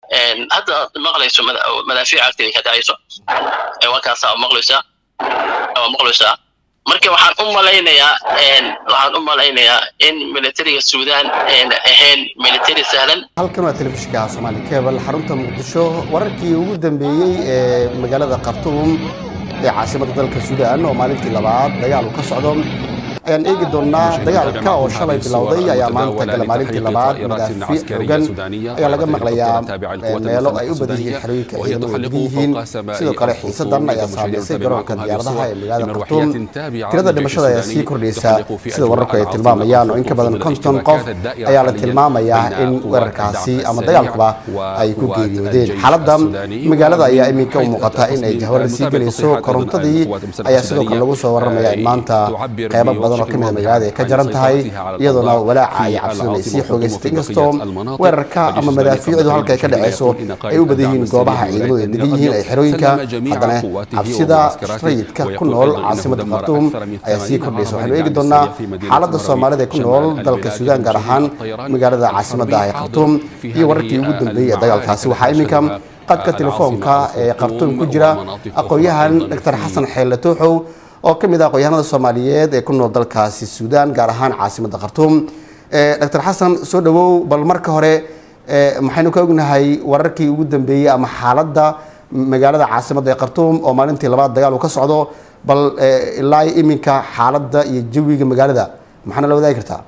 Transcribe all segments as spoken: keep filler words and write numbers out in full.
هذا مغليسو مدافع أكتر كدايسو وكاسا مغليسا أو مغليسا marka waxaan u maleynayaa een waxaan u maleynayaa in militariga Suudaan een ahayn military sahlan halkan waa telefishinka Soomaali Cable xarunta Muqdisho wararkii ugu dambeeyay ee magaalada Khartoum ee caasimadda dalka Suudaan oo maalintii labaad dagaal ka socdo ayaan eegi doonaa dagaalka oo shalay bilowday ayaa maanta kala maalintii labaad madaafiic xooggan ayaa laga maqlayaa meelo ay u badan yihiin xarooyinka ciidamada yihiin sidoo kale xiisadan ayaa saameysay garoonka diyaaradaha ee magaalada Khartoum tirada dhimashada ayaa sii kordhaysa sida wararku ay tilmaamayaan oo in ka badan konton qof ayaa la tilmaamayaa in weerarkaasi ama dagaalkuba ay ku geeriyoodeen xaaladda magaalada ayaa iminka u muuqata in ay jahwaar sii galayso korontadii ayaa sidoo kale lagu soo waramayaa in maanta qaybo badan كمية مجالات كجرنت هاي يضنا ولا عي عبسنا يسيح وجستينستوم وركا أما مدافع ذو هالك كده عيسو أيو بديهين قابها عيدو يديهين أي حروينك حدنا عبسدا شريط ككل نول عاصمة خرطوم أيسيك كرديسو حلو يجدنا حالة الصومالية ده كل نول دلك السودان جرحان مجال عاصمة ده خرطوم يورك يوجد بيه دجال كاسو حايمكم قد كتلفون كا خرطوم كجرا أقويها دكتور حسن حيلتوحو oo kamid ah qoyaanada Soomaaliyeed ee ku nool dalkaasi Suudaan gaar ahaan caasimadda Khartoum ee Dr Xasan soo dhawow bal marka hore maxaynu ka ognahay wararkii ugu dambeeyay ama xaaladda magaalada caasimadda ee Khartoum oo maalintii labaad dagaal uu ka socdo bal ilaa iminka xaaladda iyo jawiga magaalada maxana la wadaagi kartaa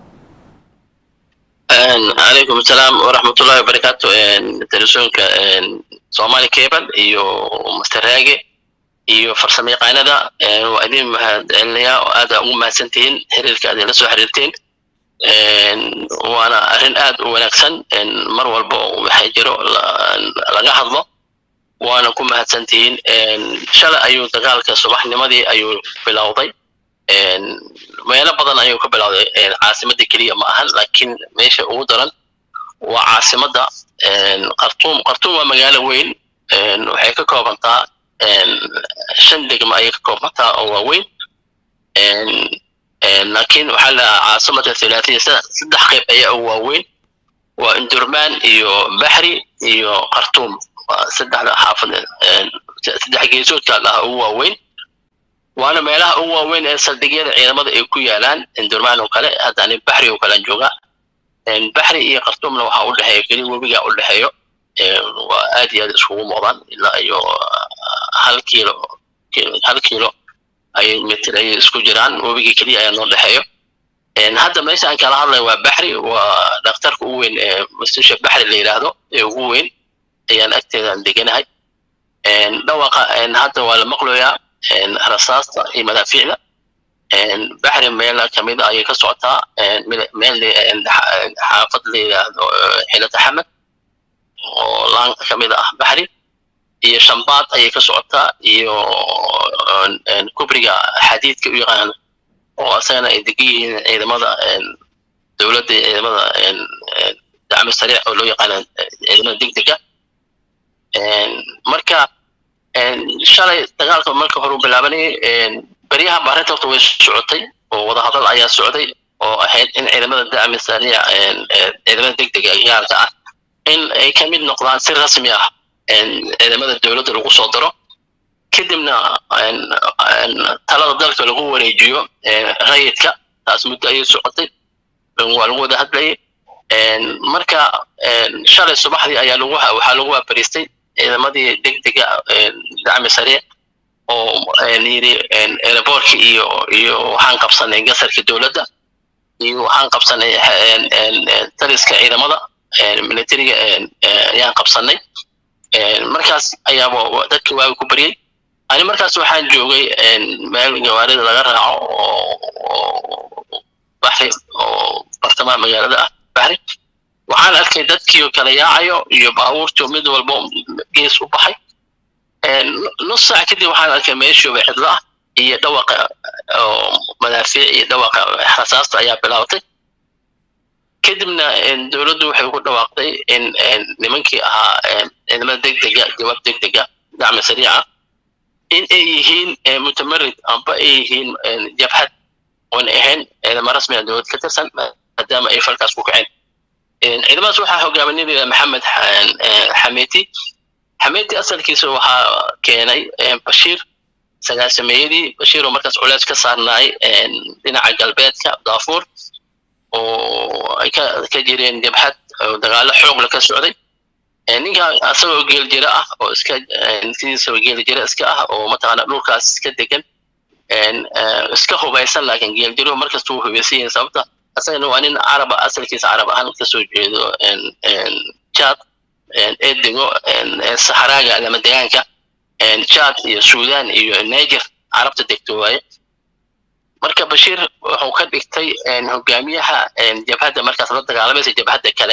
عليكم السلام ورحمة الله وبركاته تلفزيونك Soomaali Cable iyo Mister Raage iyo farsamo yaqaanada waa idin mahadcelinayaa oo aad ugu mahadsantihiin xiriirka aad la soo xiriirteen waana arrin aad u wanaagsan mar walba waxay jiro laga hadlo waana ku mahadsantihiin shalay ayuu dagaalka subaxnimadii ayuu bilowday meelo badan ayuu ka bilowday caasimadda kaliya ma ahan laakiin meesha ugu daran waa caasimadda Khartoum Khartoum waa magaalo weyn waxay ka koobantaa shan degmo ay ka koobantaa oo waaweyn laakiin waxaa la caasimadda thalaathiya saddex qayb ayaa ugu waaweyn waa Indurmaan iyo Bahri iyo Khartoum saddexda xaafad saddex geesoodka ah ugu waaweyn waana meelaha ugu waaweyn ee saldhigyada ciidamada ay ku yaalaan Indurmaan oo kale haddana Bahri oo kale jooga Bahri iyo Khartoumna waxa u dhaxeeyo kali webiga u dhaxeeyo waa aad iyo aad isugu muuqdaan ilaa iyo hal kiilo hal kiilo ay meter ay isku jiraan webiga kaliya ayaa noo dhaxeeyo hadda meesha aan kala hadlay waa Bahri waa dhakhtarka ugu weyn ee mustasha Bahri la yiraahdo ee ugu weyn ayaan agteeda deganahay dhawaqa hadda waa la maqlayaa rasaasta iyo madaafiicda Bahri meel kamid ah ayay ka socotaa meel xaafad la yiraahdo Xilata Xamed oo laan kamid ah Bahri iyo Shambaad ayay ka socotaa iyo kubriga xadiidka u yaqaan oo asana ay degiyihiin ciidamada dawladda ciidamada dacmo sariic oo loo yaqaan ciidamada degdega marka shalay dagaalka marka hore u bilaabanay bariyaha baarinta horta way socotay oo wada hadal ayaa socday oo ahayd in ciidamada dacmo sariic ciidamada degdega gaarka ah in ay ka mid noqdaan si rasmi ah ciidamada dawladda lagu soo daro kadibna talada dalka lagu wareejiyo rayidka taas muddo ayay socotay waa lagu wada hadlayay marka shalay subaxdii ayaa lagu waxaa lagu waabariistay ciidamadii degdega dacmo sariic oo yiri airportka iyo iyo waxaan qabsanay gasarka dawladda iyo waxaan qabsanay taliska ciidamada militariga ayaan qabsanay markaas ayaa dadkii waa ku bariyay ani markaas waxaan joogay meel gawaarida laga raaco oo Bahri oo bartamaha magaalada ah Bahri waxaan arkay dadkii kala yaacayo iyo baabuurta mid walba gees u baxay nus saac kadib waxaan arkay meesha cidla ah iyo dhawaqa madaafiic iyo dhawaqa rasaasta ayaa bilowday kadibna dawladdu waxay ku dhawaaqday in nimankii ahaa ciidamada degdega jawaab degdega dacmo sariica in ay yihiin mutamarid amba ay yihiin jabhad oon ahayn ciidamo rasmi ah dawlad ka tirsan maadaama ay falkaas ku kaceen ciidamadaas waxaa hogaaminaya maxamed xameeti xameeti asalkiisa waxaa keenay bashiir sagaasameeyadii bashiir oo markaas culays ka saarnaay dhinaca galbeedka daafuur oo ay ka jireen jabhad dagaalo xoog la ka socday ninka asagoo geel jira ah oo iska sidiisaba geel jira iska ah oo mataqaana dhulkaas iska degan iska hubaysan laakiin geel jiro markasta uu hubaysan yahay sababta asagana waa nin carab asalkiisa carab ahaan ka soo jeedo Chad ee dego saxaraaga ama deegaanka Chad iyo Suudaan iyo Niger carabta degto waaye marka bashiir wuxuu ka dhigtay hogaamiyaha jabhadda markaas la dagaalamaysa jabhadda kale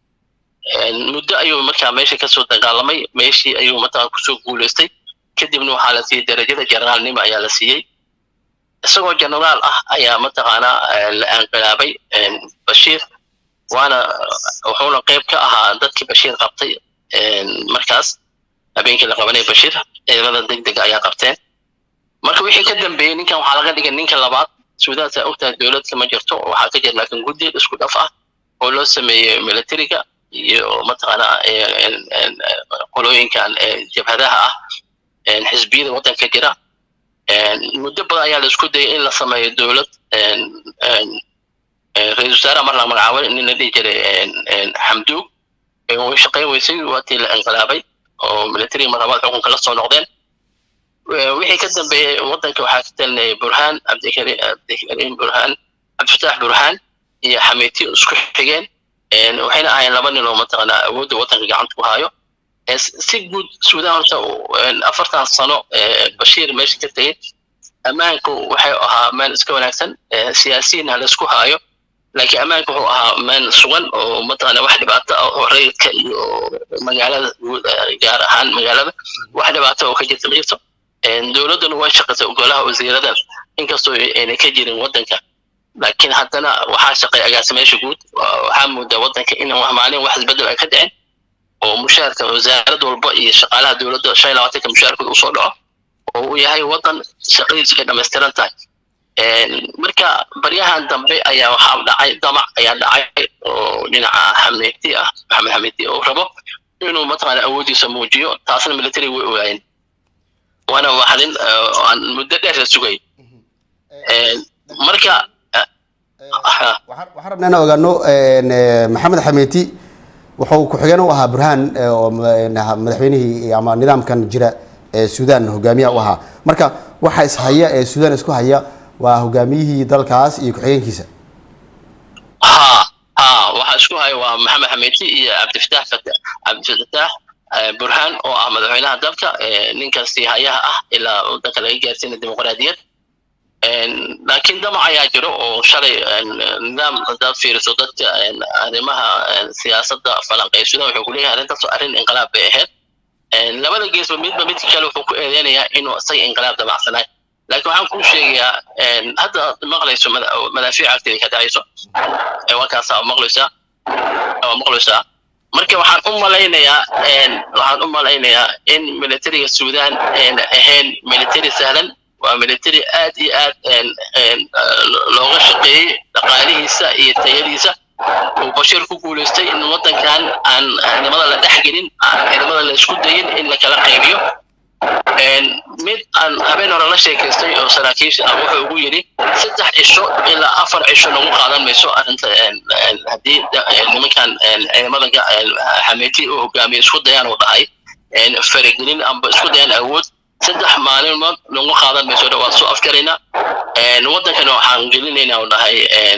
muddo ayuu markaa meesha ka soo dagaalamay meeshii ayuu mataqaan ku soo guuleystay kadibna waxaa la siiyey darajada generaalnimo ayaa la siiyey isagoo generaal ah ayaa mataqaana la anqalaabay bashiir waana wuxuuna qayb ka ahaa dadkii bashiir qabtay markaas habeenkii la qabanay bashiir ciidamada degdeg ayaa qabteen marka wixii ka dambeeyay ninkan waxaa laga dhigay ninka labaad Suudaan saa ogtahay dowlad kama jirto waxaa ka jira laakiin guddi isku dhaf ah oo loo sameeyay militariga iyo mataqaana qolooyinkan jabhadaha ah xisbiyada waddanka jira muddo badan ayaa la isku dayay in la sameeyo dowlad ra'iisul wasaare mar la magacaabay in la dhihi jiray Xamduug oo shaqeyn weysay waatii la inqilaabay oo military marabad xukunka la soo noqdeen wixii ka dambeeyay waddanka waxaa ka talnay Burhaan Abdikariim Abdikariim Burhaan Abdulfataax Burhaan iyo Xameeti isku xigeen waxayna ahayn laba nin oo mataqaana awoodda waddanka gacanta ku hayo si guud Suudaan horta afartan sano bashiir meesha ka tagay ammaanku waxay ahaa meel iska wanaagsan siyaasiyiin la isku hayo laakiin ammaanku wuxuu ahaa meel sugan oo mataqaana wax dhibaato ah oo rayidka iyo magaalada gaar ahaan magaalada wax dhibaato oo ka jirta qiibto dowladuna way shaqaysay golaha wasiirada inkastoo aanay ka jirin waddanka laakiin haddana waxaa shaqay agaasimeyaasha guud waxaa moodaa waddanka in wax maalin wax isbedel ay ka dhicin oo mushaarka wasaaradda walba iyo shaqaalaha dowladda shan iyo labaatanka mushaarkooda u soo dhaco oo uu yahay waddan shaqadiisu ay dhammaystiran tahay marka baryahan dambe ayaa waxaa dhacay damac ayaa dhacay oo dhinaca Xameeti ah Maxamed Xameeti oo rabo inuu mataqaana awoodiisa muujiyo taasna military way ogaayeen waana waxin aan muddo dheer la sugay marka waxaan rabnaa inaan ogaano Maxamed Xameeti wuxuu ku xigeen u ahaa Burhaan oo madaxweynihii ama nidaamkan jira ee Suudaan hogaamiye u ahaa marka waxa is haya ee Suudaan isku haya waa hogaamiyihii dalkaas iyo ku xigeenkiisa ha ha waxa isku haya waa Maxamed Xameeti iyo Abdulfataax Abdulfataax Burhaan oo ah madaxweynaha dalka ninkaasi hayaha ah ilaa waddanka laga gaarsiinayo dimuqraadiyad laakiin damac ayaa jiro oo shalay nidaam dad fiiriso dadka arrimaha siyaasadda falanqeysada wuxuu ku leeyahay arrintaas arrin inqilaab bay ahayd labada geesba midba midka kale wuxuu ku eedeynayaa inuu isaga inqilaab damacsanay laakiin waxaan kuu sheegayaa hadda maqlayso madaafiic agteeda ka dhacayso waa kaasaa maqlaysaa waa maqlaysaa marka waxaan u malaynayaa waxaan u malaynayaa in militariga Suudaan aan ahayn military sahlan waa military aad iyo aad looga shaqeeyay dhaqaalihiisa iyo tayadiisa oo bashiir ku guuleystay in waddankan aan ciidamada la dhexgelin aan ciidamada la isku dayin in la kala qaybiyo mid aan habeen hore la sheekaystay oo saraakiisha ah wuxuu ugu yiri saddex cisho ilaa afar cisho lagu qaadan mayso arrinta haddii nimankan ciidamada Xameeti oo hogaamiye isku dayaan oo dhahay faragelin amba isku dayaan awood saddex maalmood lagu qaadan mayso waa soo afkarayna waddankan waxaan gelinaynaa oo dhahay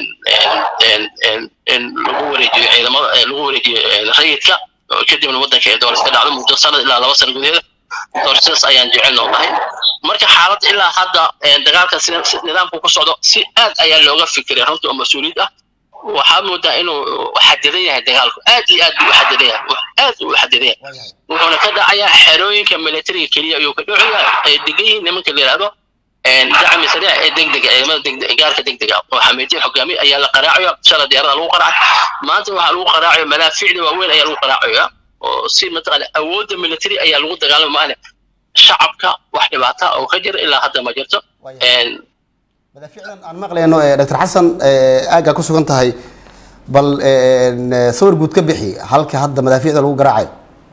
in lagu wareejiyo ciidamada lagu wareejiyo rayidka kadibna waddanka ee doorashada dhacdo muddo sanad ilaa laba sano gudaheed doorashadaas ayaan jecelnaa oo dhahay marka xaalad ilaa hadda dagaalka nidaamku ku socdo si aad ayaa looga fikiray runtii oo mas'uuliyad ah waxaa moodaa inuu xadidan yahay dagaalku aad iyo aad buu xadidan yahay aad u xadidan yahay wuxuuna ka dhacayaa xerooyinka militariga keliya ayuu ka dhacayaa ay degan yihiin nimanka la yidhaahdo dacmi sariic ee degdega ciidamada degdega gaarka degdega oo Xameeti hogaamiye ayaa la qaraacayo shalay diyaarada lagu qaraacayo maanta waxaa lagu qaraacayo malaafiicda waaweyn ayaa lagu qaraacayo oo si mataqaana awoodda military ayaa lagu dagaalamayo shacabka wax dhibaato oo ka jira ilaa hadda ma jirto madaafiicdan aan maqlayno Doctor Xasan aaga ku sugan tahay bal sawir guud ka bixi halka hadda madaafiicda lagu garaacay.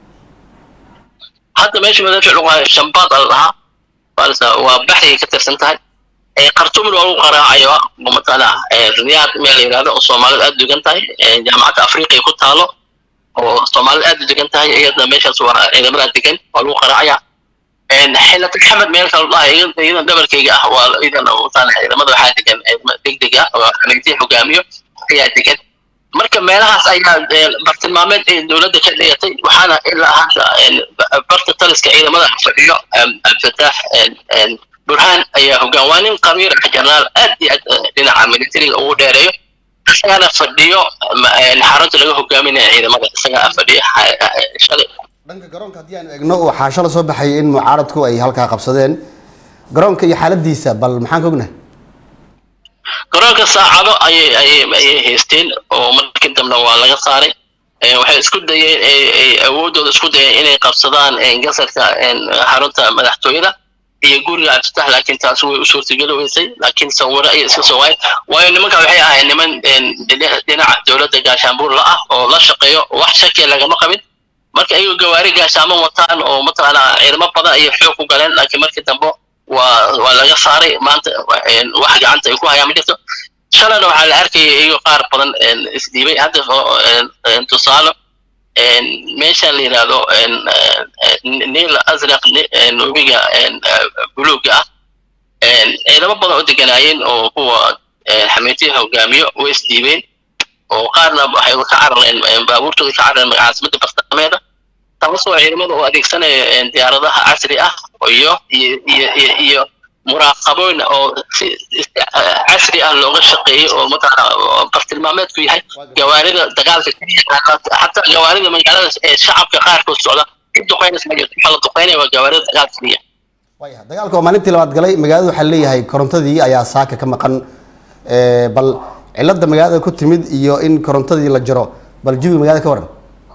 hadda meesha madaafiic lagu hayo Shambaad allaha balse waa baxri ka tirsan tahay ee Khartoum lagu qaraacayo matala ee Riyadh meel yiraahdo oo Soomaalida aad degan tahay ee jaamacadda Afrika ku taalo oo Soomaalida aad degan tahay iyada meeshaas waa ciidamada degan oo lagu qaraacaya een xilad Maxamed meel kale la iyada dabarkayga ah waa iyada oo taan ciidamada waxa degan degdeg ah oo xalintii hogaamiyo ayaa degan marka meelahaas ayaa bartilmaameed ee dawladda ka leeyatay waxaana ilaa hadda barta taliska ciidamada fadhiyo Abdulfataax Burhaan ayaa hogaamin qabiir jeneraal aad iyo dhinaca militariga ugu dheereeyo isagana fadhiyo xarunta laga hogaaminayo ciidamada isaga fadhiyo shalay dhanka garoonka hadii aan eegno waxa shalay soo baxay in mucaaradku ay halka qabsadeen garoonka iyo xaaladiisa bal maxaan ka ognahay garoonka saacado ay ay ay haysteen oo markii dambe waa laga saaray waxay isku dayeen ay awoodooda isku dayeen inay qabsadaan gasarka xarunta madaxtooyada iyo guriga Abdulfataax laakiin taas way u suurtagali weysay laakiin sawiro ay iska soo waayeen waayo nimanka waxay ahaayeen niman dhinaca dawladda gaashaanbuur la ah oo la shaqeeyo wax shaki lagama qabin marka ay gawaari gaashaamo wataan oo matala ciidamo badan ay xoog ku galeen laakiin markii dambe waa waa laga saaray maanta wax gacanta ay ku hayaan ma jirto shalana waxa la arkay iyo qaar badan isdiibay hadda tusaale meesha la yiraahdo Neel Azraq nubiga buluuga ah ciidamo badan oo deganaayeen oo kuwa xameetiha hogaamiyo oo isdiibeen oo qaarna waxay ka carareen baabuurtooda ka carareen magaalada bartamaheeda taasoo ciidamada oo adeegsanaya diyaaradaha casri ah iyo iyo iyo muraaqaboon oo casri ah looga shaqeeyo oo matala bartilmaameedku yahay gawaarida dagaalka hatta gawaarida magaalada ee shacabka qaarkood socda duqeynaysa ma jirto xal duqeynay waa gawaarida dagaalka waya dagaalka oo maalintii labaad galay magaalada waxa leeyahay korontadii ayaa saaka ka maqan ee bal cilada magaalada ku timid iyo in korontadii la jiro bal jibi magaalada ka waran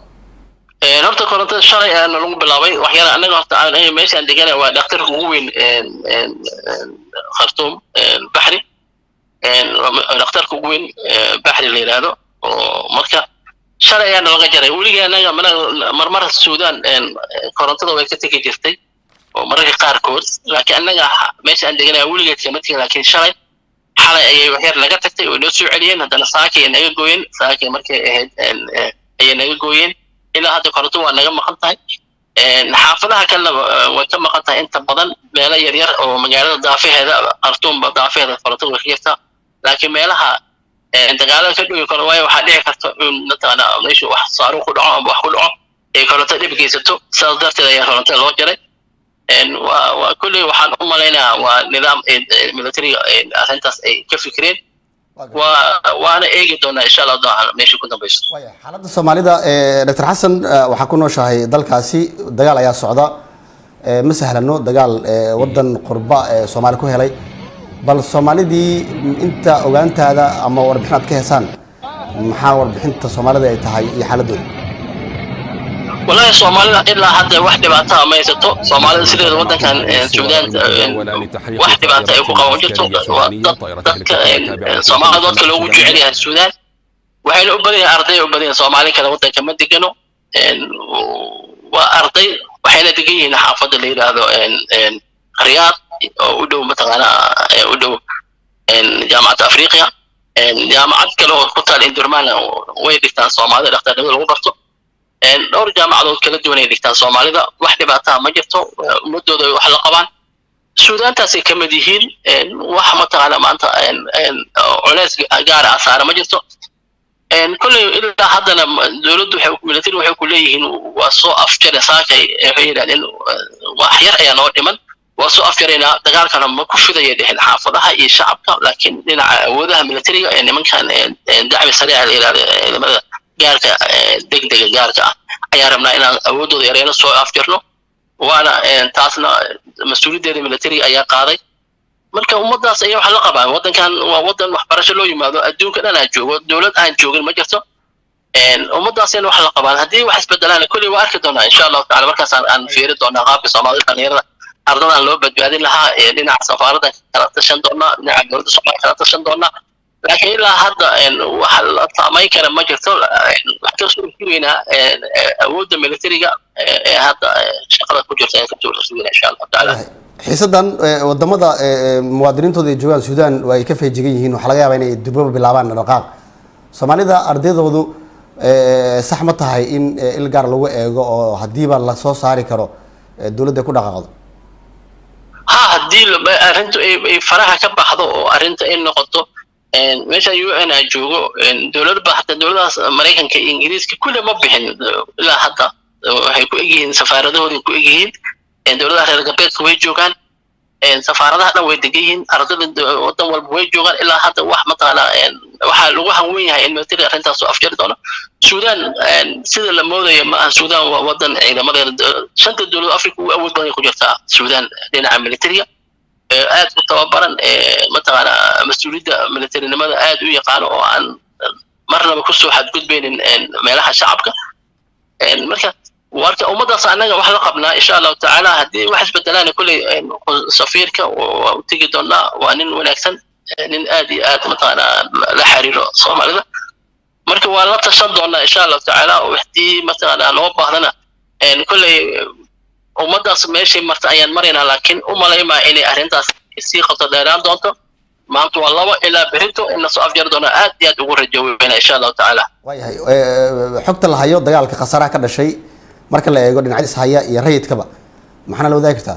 ee horta korontada shalay aan lagu bilaabay wax yar anaga horta aan meeshan deganay waa dhakhtar ugu weyn ee Khartoum Bahri ee dhakhtarka ugu weyn Bahri la yiraahdo oo marka shalay aan laga jaray waliga anaga marmar Suudaan korontada way ka tagi jirtay oo mararka qaarkood laakiin anaga meeshan deganay waliga kama tagin laakiin shalay xalay ayay wax yar laga tagtay oo loo soo celiyeen hadana saakay naga gooyeen saakay markay ahayd ay naga gooyeen ilaa hadda koronto waa naga maqan tahay een xaafadaha kale way ka maqan tahay inta badan meelo yar yar oo magaalada daafaheeda Khartoum daafaheeda koronto way jirtaa laakiin meelaha ee dagaalada ka dhigi karo way waxa dhici karta in natana meesha wax saaro ku dhaco ama wax ku dhaco ee koronto dib geysato saas darteed ayaa koronto loo jaray een waa waa kulli waxaan u maleynayaa waa nidaam military arrintaas ay ka fikireen وانا ايجي دونا ان شاء الله دونا ماشي كنت بس waya xaaladda Soomaalida ee Dr Xasan waxa ku nooshahay dalkaasi dagaal ayaa socda ee ma sahlano dagaal wadan qurba ee Soomaali ku helay bal Soomaalidii inta ogaantaada ama warbixinaad ka heesaan maxaa warbixinta Soomaalida ay tahay iyo xaaladooda والله Soomaalida ilaa hadda wax dhibaato ma haysato Soomaalida sideeda wadankan Suudaan wax dhibaato ay ku qaban jirto dadka Soomaalida dadka loogu jecel yahay Suudaan waxay u badan arday u badan Soomaali kala wadanka ma degano waa arday waxayna degan yihiin xaafadda la yiraahdo Riyadh oo u dhow mataqaana u dhow jaamacadda Afrika jaamacad kale oo ku taal Indurmaan way dhigtaan Soomaalida dhaqaalaha lagu barto een dhowr jaamacadood kala duwan ay dhigtaan Soomaalida wax dhibaato ma jirto muddo wax la qabaan Suudaan taasi ka mid yihiin een wax ma taana maanta een culays gaar ah saar ma jirto een kulli ilaa haddana dawladdu waxay military waxay ku leeyihiin waa soo afjare saakay ay yiraahdeen wax yar ayaa noo dhiman waa soo afjarayna dagaalkana ma ku fidaya dhixin xaafadaha iyo shacabka laakiin dhinaca awoodaha militariga ee nimankan dacmi sariic ay yiraahdeen gaarka degdega gaarka ah ayaa rabnaa inaan awoodooda yareeno soo afjarno waana taasna mas'uuliyadeeda military ayaa qaaday marka ummadaas ayaa wax la qabaa wadankan waa wadan waxbarasho loo yimaado adduunka dhan aan joogo dawlad aan joogin ma jirto een ummadaas ayaa wax la qabaa hadii wax isbedelaan kulli waa arki doonaa insha Allah taala markaas aan fiiri doonaa qaabka Soomaalida dhalinyarada ardadan loo badbaadin lahaa ee dhinaca safaarada kala tashan doonaa dhinaca dawladda Soomaaliya kala tashan doonaa laakiin ilaa hadda waxa la saamayn kara ma jirto wax ka soo fiirina awoodda militariga ee hadda shaqada ku jirta ka soo fiirina insha Allah taala xiisadan wadamada muwaadiniintooda ee joogan Suudaan way ka feejigan yihiin waxa laga yaabaa inay dibba bilaabaan dhaqaaq Soomaalida ardaydoodu sax ma tahay in il gaar lagu eego oo hadiiba la soo saari karo dawladda ku dhaqaaqdo ha hadii arintu ay faraha ka baxdo oo arinta ay noqoto meesha U N ay joogo dawladda baxda dawladda Mareykanka iyo Ingiriiska kulli ma bixin ilaa hadda waxay ku eegayeen safaaradooda ku eegayeen dawladda reer galbeedka way joogaan safaaradaha dhan way degayiin ardayda wadan walba way joogaan ilaa hadda wax ma taala waxa lagu hanweyn yahay in military arintaas oo afjari doono Suudaan sida la moodayo ma aha Suudaan waa wadan ciidamada shanta dawlad Afrika oo awood badan ku jirta Suudaan dhinaca militariga aad u tababaran ma taala mas'uuliyadda militarinimada aad u yaqaan oo aan marnaba ku soo xadgudbeynin meelaha shacabka marka warta ummadaas anaga wax la qabnaa insha Allah taala hadii wax isbedelaan kulli safiirka oo tigi doona waa nin wanaagsan nin aad iyo aad matana la xiriiro Soomaalida marka waa la tashan doona insha Allah taala wixii matana loo baahdana in kulli ummadaas meeshii marta ayaan marina laakiin u maleeyma inay arintaas si qoto dheeraan doonto maanta waa laba ilaa berito in la soo afjar doona aad iyo aad ugu rajoobayna insha Allah taala waayahay xogta la hayo dagaalka khasaraha ka dhashay marka la eego dhinacyada haya iyo rayidkaba maxana loo daagtaa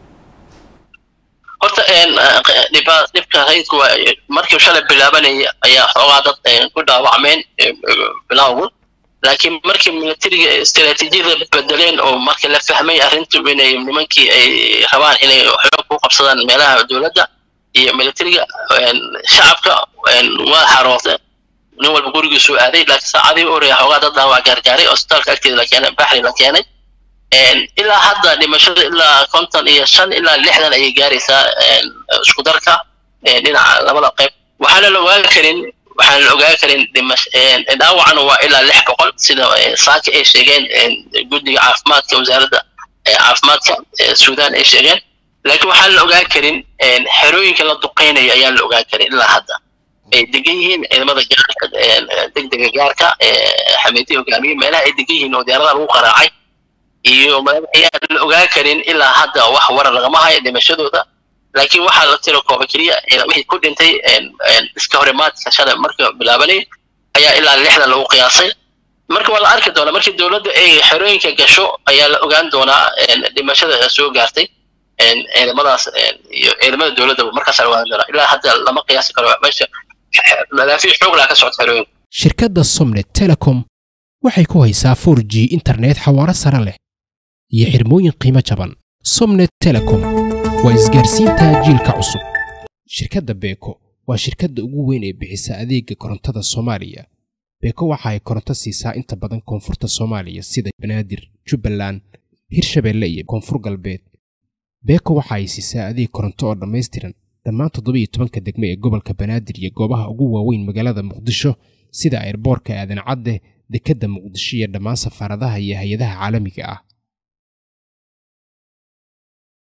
horta een diba dibka rayidku markii shalay bilaabanay ayaa xogaa dad ku dhaawacmeen bilawgu laakiin markii militariga istiraatiijiyada bedeleen oo markii la fahmay arrintu inay nimankii ay rabaan inay xoog ku qabsadaan meelaha dawladda iyo militariga shacabka waa xarootay nin walba gurigiisu aaday laakiin saacadii oo reeyo xogaa dad waa gargaaray hospitaalka agteeda la keenay baxri la keenay ilaa hadda dhimashada ilaa konton iyo shan ilaa lixdan ay gaaraysaa isku darka dhinaca labada qayb waxaana la ogaan karin waxaan la ogaan karin dhaawacna waa ilaa lix boqol sida saaka ay sheegeen guddiga caafimaadka wasaaradda caafimaadka Suudaan ay sheegeen laakiin waxaan la ogaan karin xerooyinka la duqeynayo ayaan la ogaan karin ilaa hadda ay degan yihiin ciidamada gaarka degdega gaarka xameeti hogaamiye meelaha ay degan yihiin oo diyaaradaha lagu qaraacay iyo ayaan la ogaan karin ilaa hadda wax warar lagama hayo dhimashadooda laakiin waxaa la tiro kooba kaliya wixii ku dhintay iska horimaadka shalay marka bilaabanay ayaa ilaa lixdan lagu qiyaasay marka waa la arki doonaa markii dawladda ay xerooyinka gasho ayaa la ogaan doonaa dhimashada soo gaartay ciidamadaas iyo ciidamada dawladda markaas la ogaan doonaa ilaa hadda lama qiyaasi karo meesha madaafiic xoog la ka socota xerooyinka shirkadda Somnet Telecom waxay ku haysaa four G internet xawaare sare leh iyo xirmooyin qiimo jaban Somnet Telecom waa isgaarsiinta jiilka cusub shirkadda Beko waa shirkadda ugu weyn ee bixisa adeega korontada Soomaaliya Beko waxa ay koronto siisaa inta badan koonfurta Soomaaliya sida Banaadir Jubbaland Hirshabelle iyo Koonfur Galbeed Beko waxa ay siisaa adeeg koronto oo dhameystiran dhammaan toddoba iyo toban degme ee gobolka Banaadir iyo goobaha ugu waaweyn magaalada Muqdisho sida airportka Aadan Cadde dekadda Muqdisho iyo dhammaan safaaradaha iyo hay'adaha caalamiga ah